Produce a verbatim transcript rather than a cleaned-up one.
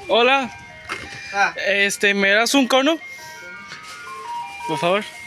Hola. Ah. Este, ¿me das un cono? Por favor.